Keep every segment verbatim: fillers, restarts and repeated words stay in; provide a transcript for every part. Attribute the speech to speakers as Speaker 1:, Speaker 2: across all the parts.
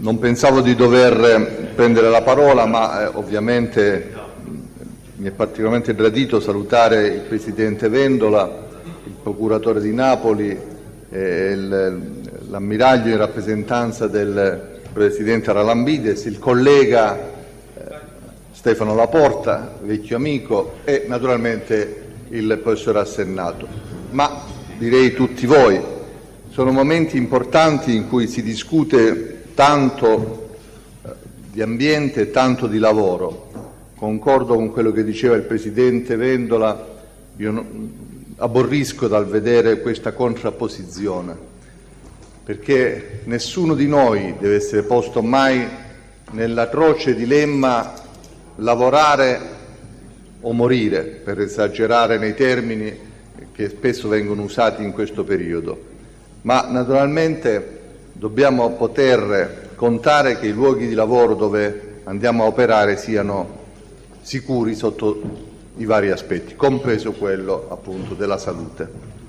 Speaker 1: non pensavo di dover prendere la parola, ma eh, ovviamente mi è particolarmente gradito salutare il Presidente Vendola, il Procuratore di Napoli, eh, l'ammiraglio in rappresentanza del Presidente Ralambides, il collega eh, Stefano Laporta, vecchio amico, e naturalmente il Professor Assennato. Ma direi tutti voi, sono momenti importanti in cui si discute tanto di ambiente e tanto di lavoro. Concordo con quello che diceva il Presidente Vendola, io non, aborrisco dal vedere questa contrapposizione, perché nessuno di noi deve essere posto mai nell'atroce dilemma lavorare o morire, per esagerare nei termini che spesso vengono usati in questo periodo. Ma naturalmente dobbiamo poter contare che i luoghi di lavoro dove andiamo a operare siano sicuri sotto i vari aspetti, compreso quello appunto della salute.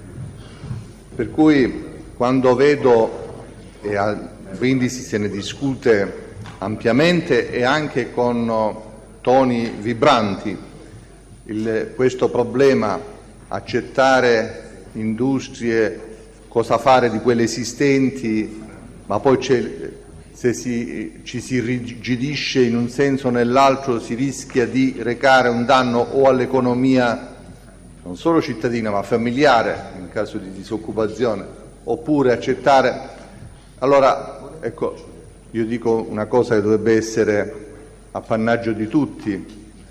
Speaker 1: Per cui quando vedo, e a Brindisi se ne discute ampiamente e anche con toni vibranti, il, questo problema, accettare industrie, cosa fare di quelle esistenti, ma poi c'è, se si, ci si irrigidisce in un senso o nell'altro si rischia di recare un danno o all'economia non solo cittadina ma familiare in caso di disoccupazione, oppure accettare. Allora, ecco, io dico una cosa che dovrebbe essere appannaggio di tutti: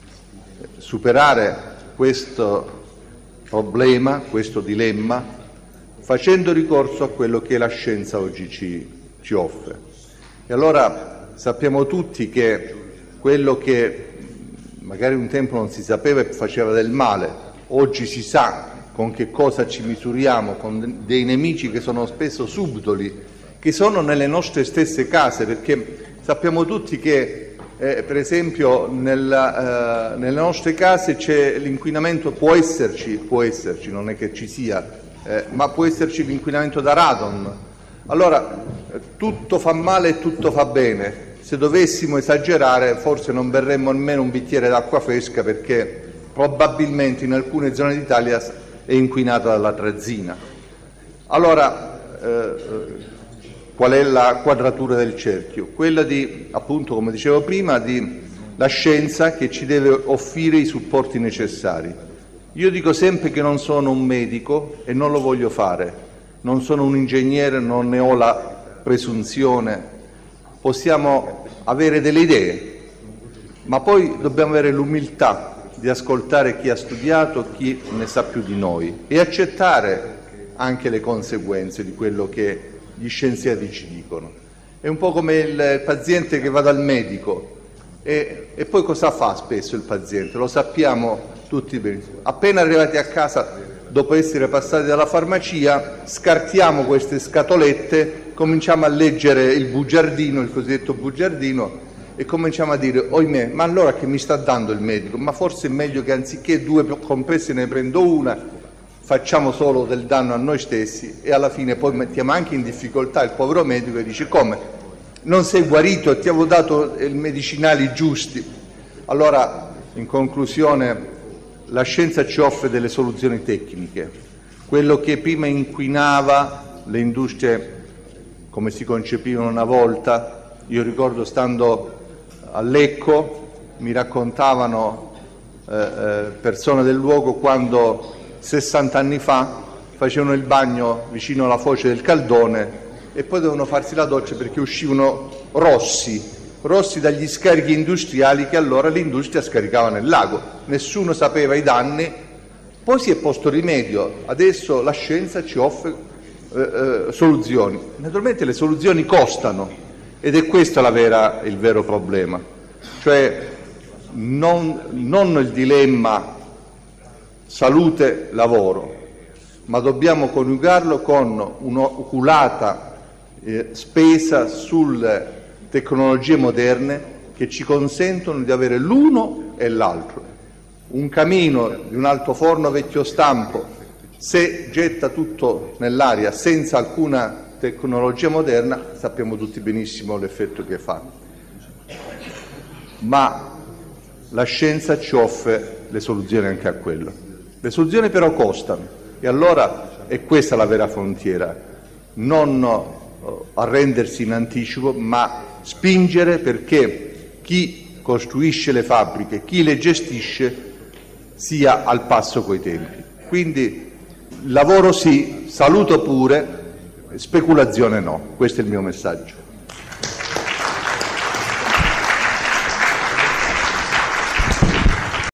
Speaker 1: superare questo problema, questo dilemma, facendo ricorso a quello che la scienza oggi ci, ci offre. E allora sappiamo tutti che quello che magari un tempo non si sapeva e faceva del male, oggi si sa con che cosa ci misuriamo, con dei nemici che sono spesso subdoli, che sono nelle nostre stesse case, perché sappiamo tutti che eh, per esempio nella, eh, nelle nostre case c'è l'inquinamento, può esserci, può esserci, non è che ci sia, eh, ma può esserci l'inquinamento da radon. Allora, tutto fa male e tutto fa bene. Se dovessimo esagerare, forse non berremmo nemmeno un bicchiere d'acqua fresca, perché probabilmente in alcune zone d'Italia è inquinata dall'atrazina. Allora, eh, qual è la quadratura del cerchio? Quella di, appunto, come dicevo prima, di la scienza che ci deve offrire i supporti necessari. Io dico sempre che non sono un medico e non lo voglio fare. Non sono un ingegnere, non ne ho la presunzione. Possiamo avere delle idee, ma poi dobbiamo avere l'umiltà di ascoltare chi ha studiato, chi ne sa più di noi, e accettare anche le conseguenze di quello che gli scienziati ci dicono. È un po' come il paziente che va dal medico e, e poi cosa fa spesso il paziente? Lo sappiamo tutti benissimo. Appena arrivati a casa, dopo essere passati dalla farmacia, scartiamo queste scatolette, cominciamo a leggere il bugiardino, il cosiddetto bugiardino, e cominciamo a dire: oimè, ma allora che mi sta dando il medico? Ma forse è meglio che anziché due compresse ne prendo una, facciamo solo del danno a noi stessi, e alla fine poi mettiamo anche in difficoltà il povero medico e dice: come? Non sei guarito, ti avevo dato i medicinali giusti. Allora, in conclusione, la scienza ci offre delle soluzioni tecniche. Quello che prima inquinava le industrie come si concepivano una volta, io ricordo stando a Lecco, mi raccontavano eh, eh, persone del luogo quando sessanta anni fa facevano il bagno vicino alla foce del Caldone e poi dovevano farsi la doccia perché uscivano rossi, rossi dagli scarichi industriali che allora l'industria scaricava nel lago. Nessuno sapeva i danni, poi si è posto rimedio. Adesso la scienza ci offre eh, eh, soluzioni. Naturalmente le soluzioni costano ed è questo la vera, il vero problema. Cioè non, non il dilemma salute-lavoro, ma dobbiamo coniugarlo con un'oculata eh, spesa sulle tecnologie moderne che ci consentono di avere l'uno e l'altro. Un camino di un altoforno vecchio stampo, se getta tutto nell'aria senza alcuna tecnologia moderna sappiamo tutti benissimo l'effetto che fa, ma la scienza ci offre le soluzioni anche a quello. Le soluzioni però costano e allora è questa la vera frontiera, non uh, arrendersi in anticipo, ma spingere perché chi costruisce le fabbriche, chi le gestisce sia al passo coi tempi. Quindi lavoro sì, saluto pure, speculazione no, questo è il mio messaggio.